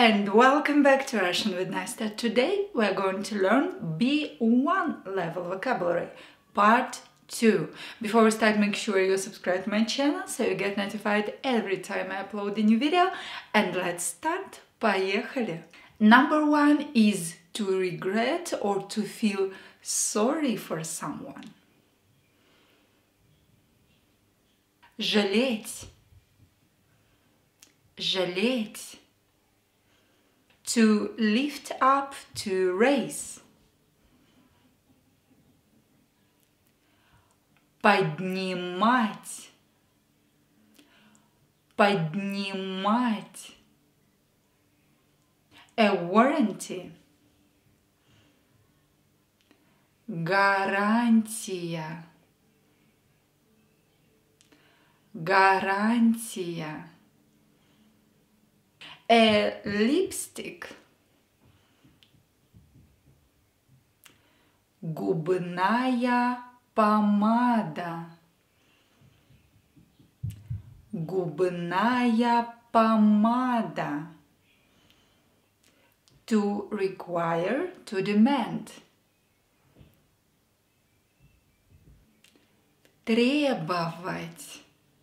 and welcome back to Russian with Nastya. Today we're going to learn B1 level vocabulary, part 2. Before we start, make sure you subscribe to my channel so you get notified every time I upload a new video. And let's start. Поехали! Number 1 is to regret or to feel sorry for someone. Жалеть. Жалеть. To lift up, to raise. Поднимать. Поднимать. A warranty. Гарантия. Гарантия. A lipstick. Губная помада. Губная помада. To require, to demand. Требовать.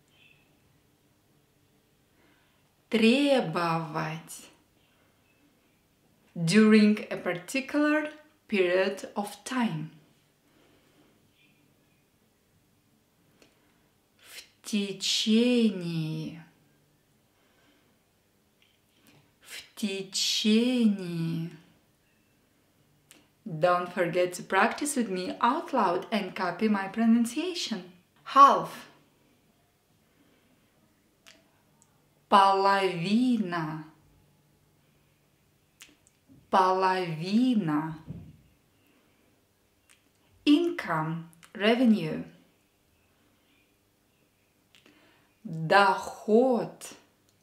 Требовать. During a particular period of time. В течение. В течение. Don't forget to practice with me out loud and copy my pronunciation. Half. Половина. Половина. Income, revenue. Доход.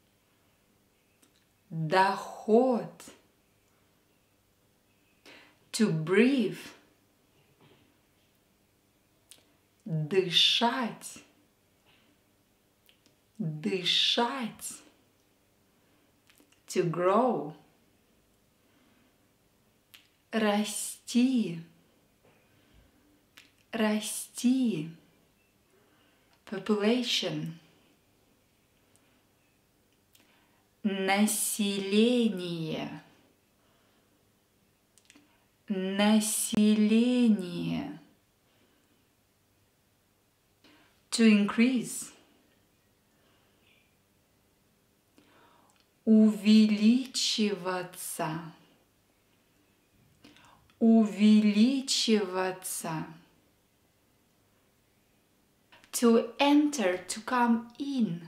Доход. To breathe. Дышать. Дышать. To grow. Расти. Расти. Population. Население. Население. To increase. Увеличиваться. Увеличиваться. To enter, to come in.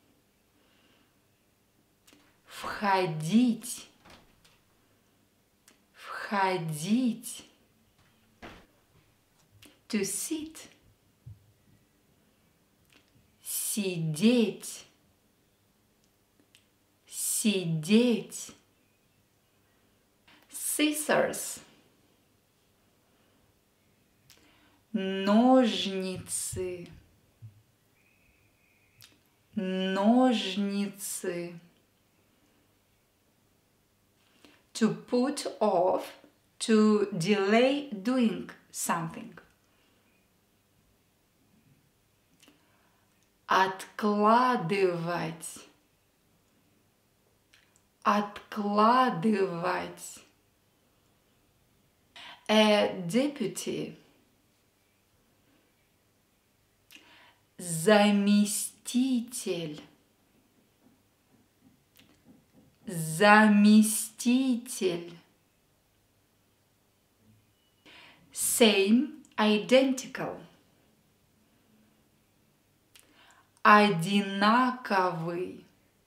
Входить. Входить. To sit. Сидеть. Сидеть. Scissors. Ножницы. Ножницы. To put off, to delay doing something. Откладывать. Откладывать. A deputy. Заместитель. Заместитель. Same, identical. Одинаковый.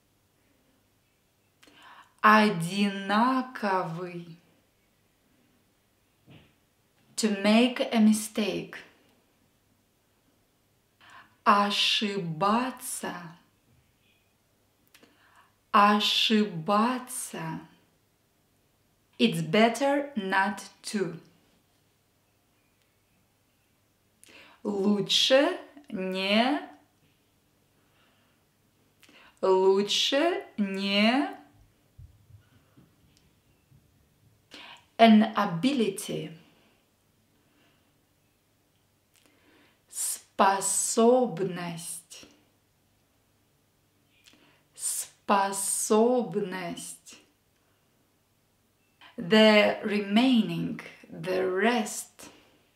Одинаковый. To make a mistake. Ошибаться. Ошибаться. It's better not to. Лучше не. Лучше не. an ability, способность, способность, the remaining, the rest,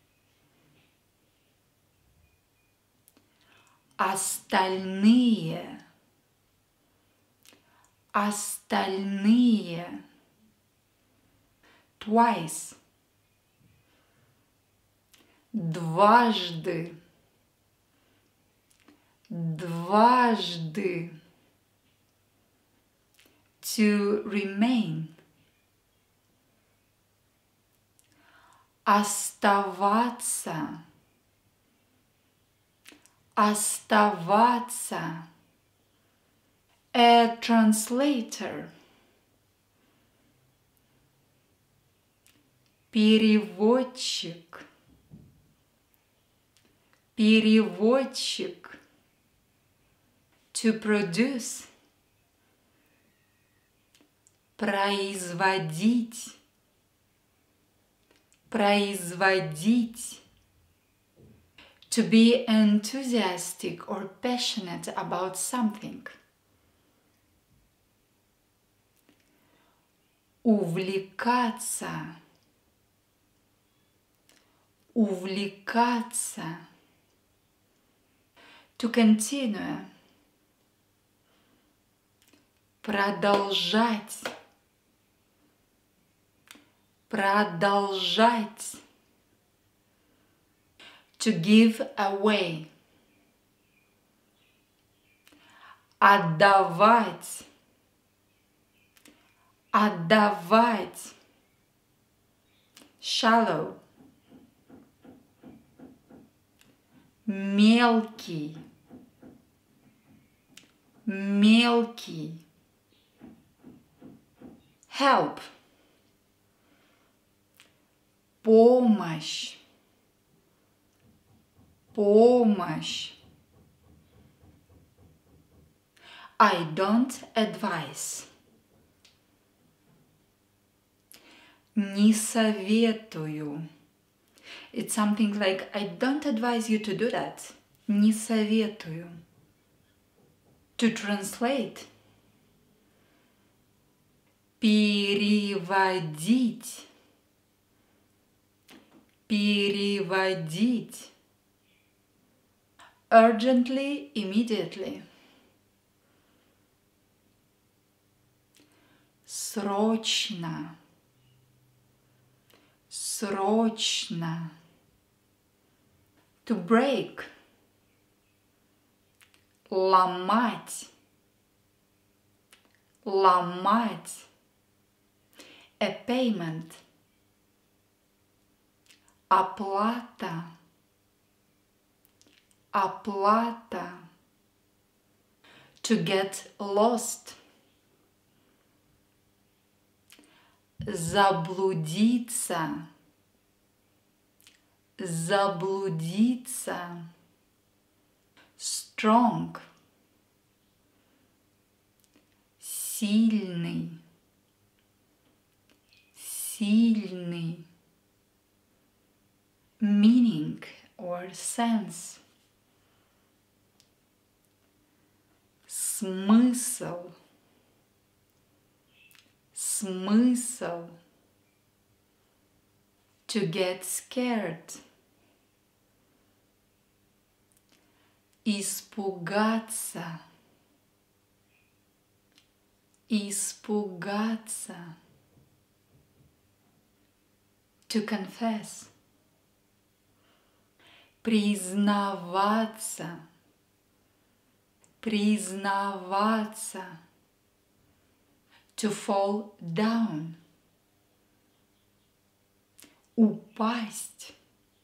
остальные, остальные, twice, дважды, дважды, to remain, оставаться, оставаться, a translator, переводчик, переводчик, to produce, производить, производить, to be enthusiastic or passionate about something, увлекаться, увлекаться, to continue, продолжать, продолжать, to give away, отдавать, отдавать, shallow, мелкий, мелкий, help, помощь, помощь, I don't advise, не советую. It's something like I don't advise you to do that. Не советую. To translate. Переводить. Переводить. Urgently, immediately. Срочно. Срочно. To break. Ломать. Ломать. A payment. Оплата. Оплата. To get lost. Заблудиться. Заблудиться. Strong. Сильный. Сильный. Meaning or sense. Смысл. Смысл. To get scared. Испугаться. Испугаться. To confess. Признаваться. Признаваться. To fall down. Упасть.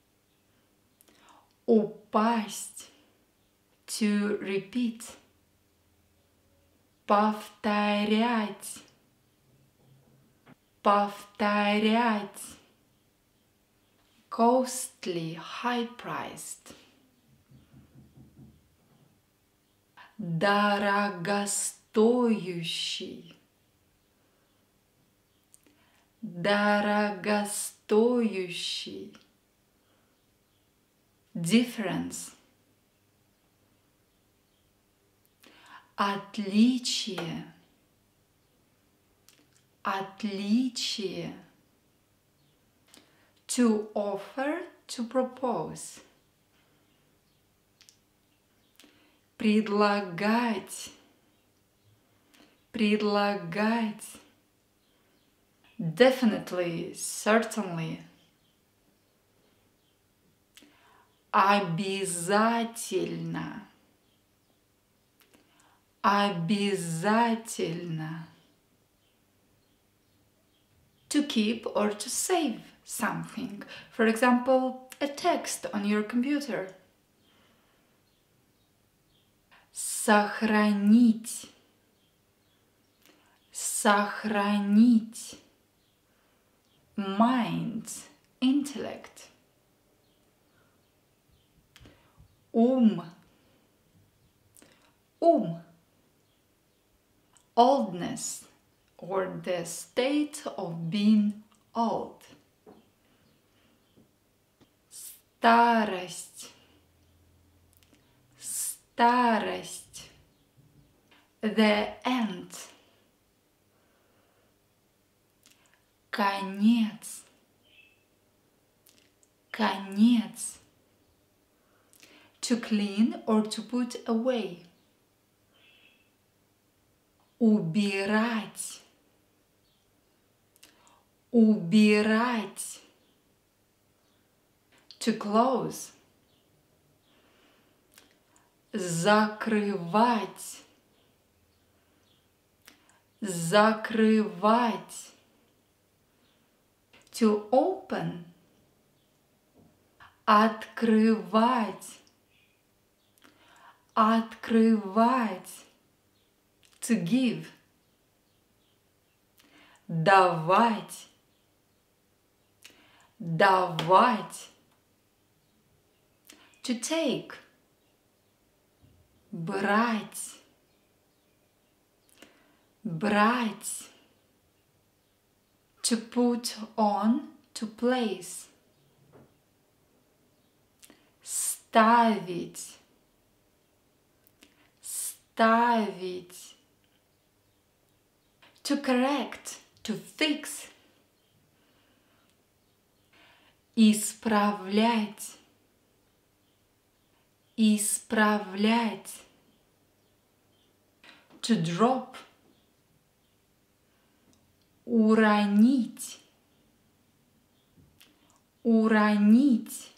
Упасть. To repeat. Повторять. Повторять. Costly, high-priced. Дорогостоящий. дорогостоящий, difference, отличие, отличие, to offer, to propose, предлагать, предлагать, definitely, certainly, обязательно, обязательно, to keep or to save something, for example, a text on your computer. Сохранить, сохранить, mind, intellect, ум, ум, oldness, or the state of being old, старость, старость, the end, конец, конец, to clean or to put away, убирать, убирать, to close, закрывать, закрывать, to open, открывать, открывать, to give, давать, давать, to take, брать, брать, to put on, to place, ставить, ставить, to correct, to fix, исправлять, исправлять, to drop, уронить, уронить,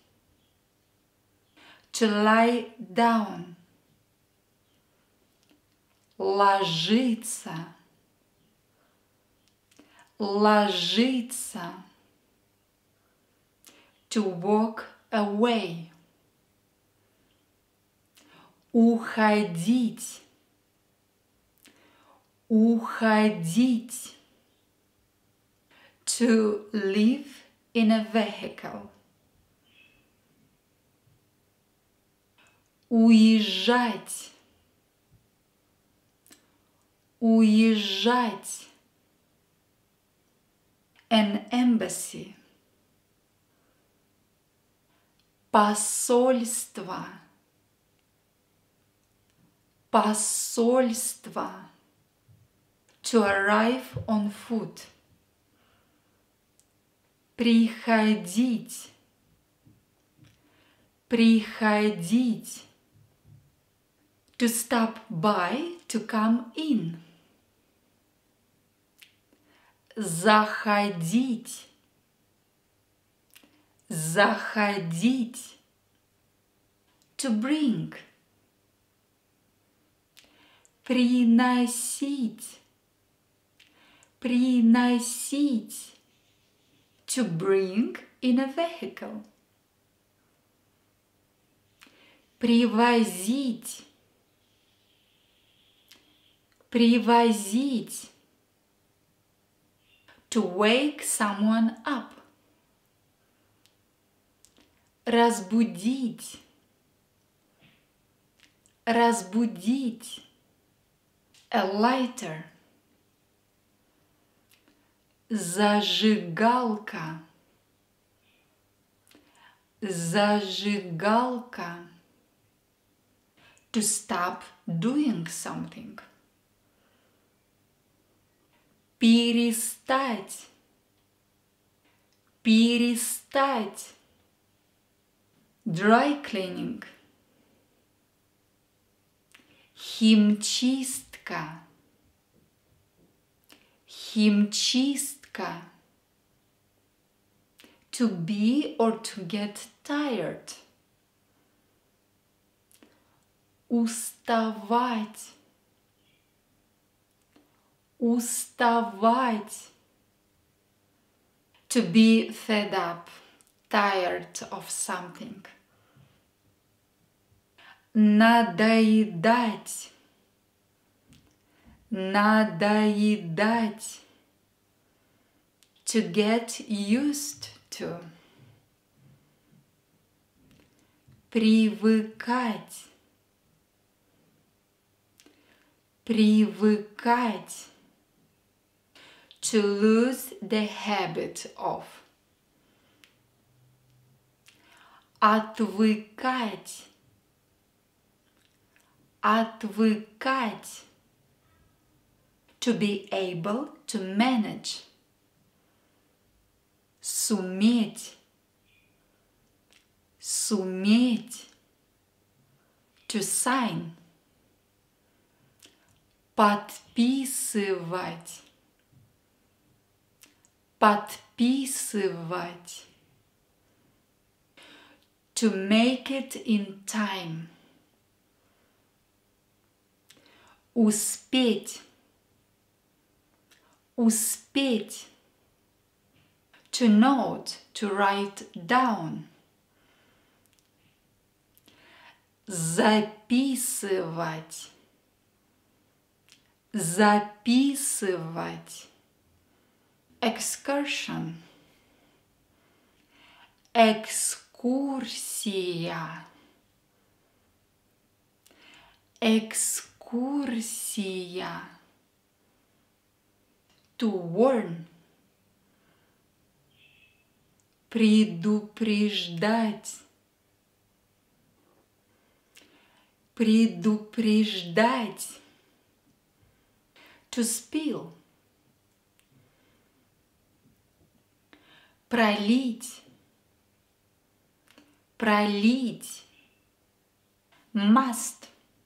to lie down, ложиться, ложиться, to walk away, уходить, уходить, to live in a vehicle, уезжать, уезжать, an embassy, посольство, посольство, to arrive on foot, приходить, приходить, to stop by, to come in, заходить, заходить, to bring, приносить, приносить, to bring in a vehicle, привозить, привозить, to wake someone up, разбудить, разбудить, a lighter, Зажигалка. Зажигалка. To stop doing something. Перестать. Перестать. Dry cleaning. Химчистка. Химчистка. To be or to get tired. Уставать. Уставать. To be fed up, tired of something. Надоедать. Надоедать. To get used to. Привыкать. Привыкать. To lose the habit of. Отвыкать. Отвыкать. To be able to manage. Суметь. Суметь. To sign. Подписывать. Подписывать. To make it in time. Успеть. Успеть. To note, to write down. Записывать. Записывать. Excursion. Экскурсия. Экскурсия. To warn. Предупреждать. Предупреждать. To spill. Пролить. Пролить. Must.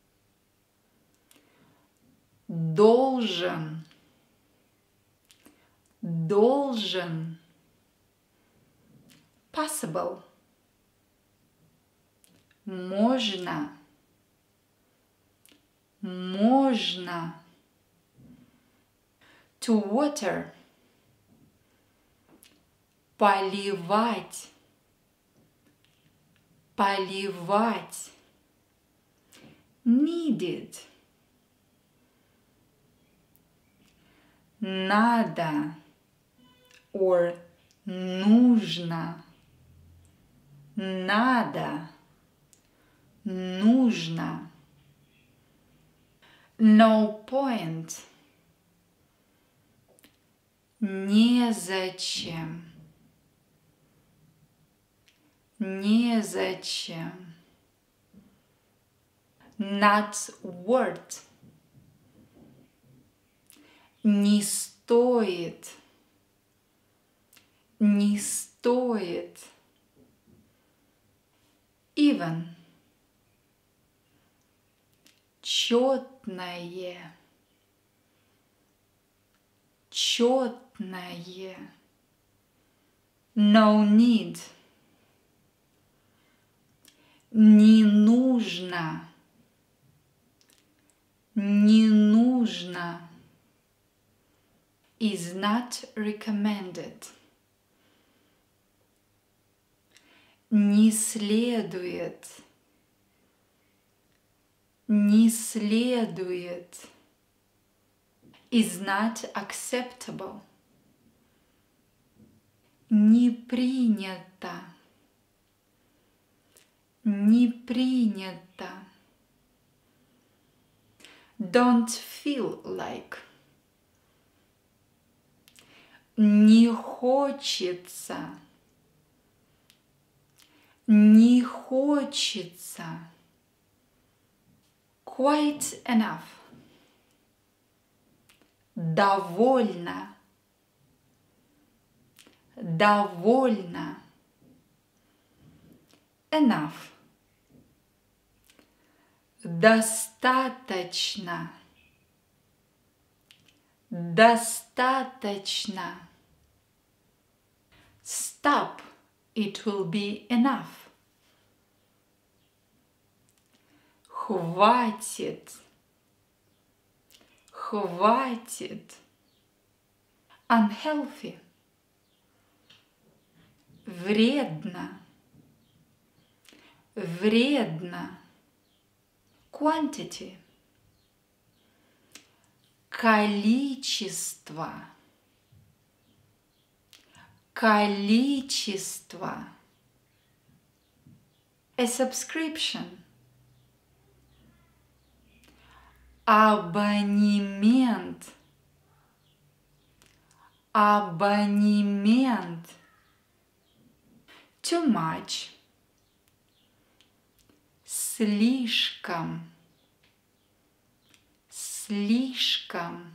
Должен. Должен. Possible. Можно. Можно. To water. Поливать. Поливать. Needed. Надо. Or нужно. Надо. Нужно. No point. Незачем. Незачем. Not worth. Не стоит. Не стоит. Even. Четное. Четное. No need. Не нужно. Не нужно. Is not recommended. Не следует. Не следует. Is not acceptable. Не принято. Не принято. Don't feel like. Не хочется. Не хочется. Quite enough. Довольно. Довольно. Enough. Достаточно. Достаточно. Stop. It will be enough. Хватит. Хватит. Unhealthy. Вредно. Вредно. Quantity. Количество. Количество. A subscription. Абонемент. Абонемент. Too much. Слишком. Слишком.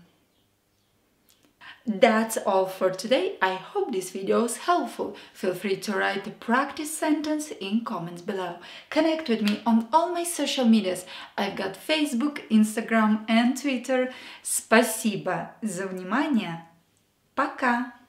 That's all for today. I hope this video was helpful. Feel free to write a practice sentence in comments below. Connect with me on all my social medias. I've got Facebook, Instagram and Twitter. Спасибо за внимание. Пока!